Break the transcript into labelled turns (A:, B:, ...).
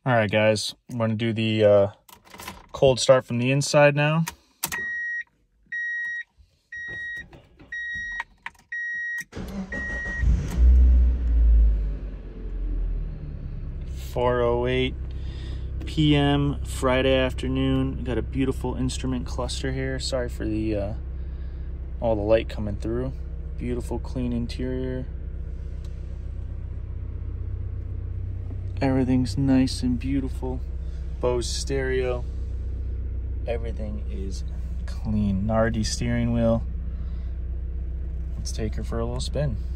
A: All right, guys, I'm going to do the cold start from the inside now. (4:08 p.m. Friday afternoon. Got a beautiful instrument cluster here. Sorry for the all the light coming through. Beautiful, clean interior. Everything's nice and beautiful. Bose stereo. Everything is clean. Nardi steering wheel. Let's take her for a little spin.